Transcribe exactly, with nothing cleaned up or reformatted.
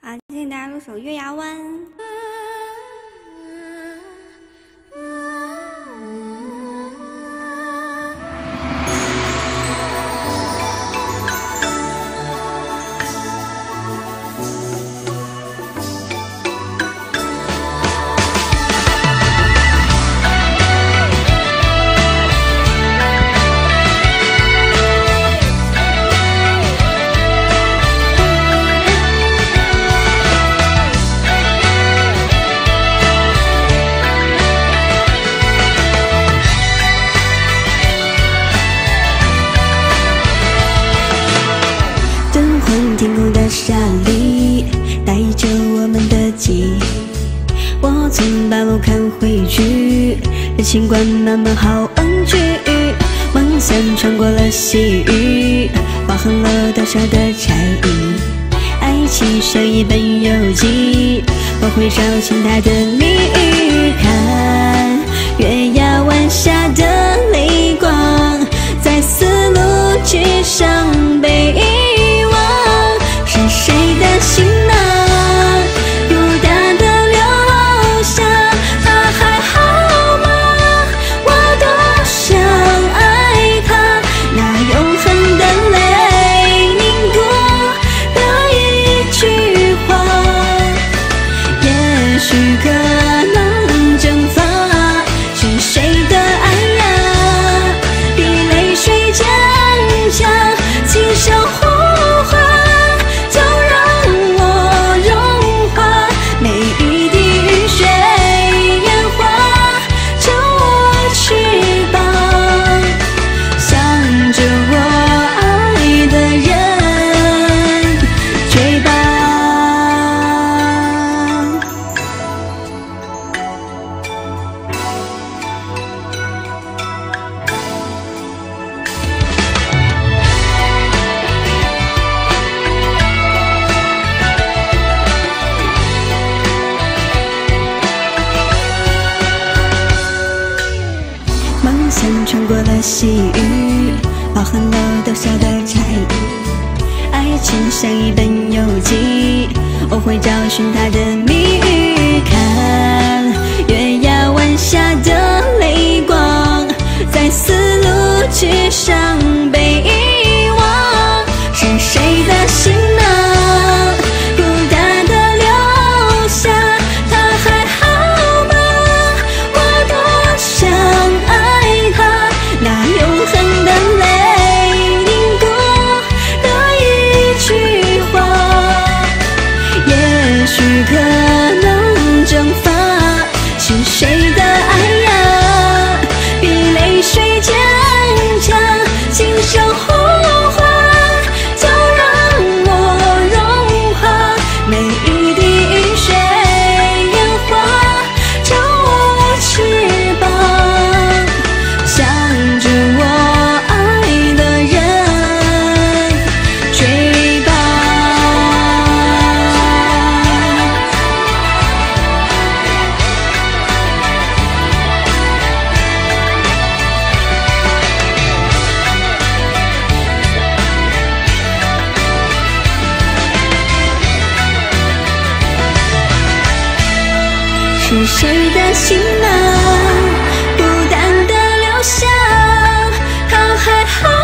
好，今天大家录首《月牙湾》。天空的沙砾带着我们的记忆，我从大陆看回去，热情灌满满好玩具，梦想穿过了细雨，划痕了多少的差异，爱情像一本游记，我会找寻它的谜语。看月牙湾下的泪光，在丝路之上被遗忘，是谁的行囊孤单的留下，他还好吗？我多想爱他，那永恒的泪凝固的一句话，也许可能蒸发，是谁的爱呀，比泪水坚强，轻声呼唤，梦想穿过了细雨，划痕了多少的差异，爱情像一本游记，我会找寻它的谜语。看月牙湾下的泪光，在丝路之上被遗忘，是谁的行囊孤单的留下，他还好吗？我多想爱他，那永恒的泪凝固的一句话，也许可能蒸发，是谁的爱呀，比泪水坚强，轻声呼唤，就让我融化每一滴雨水烟花，成我翅膀，向着我爱的人追吧。是谁的行囊孤单的留下，他还好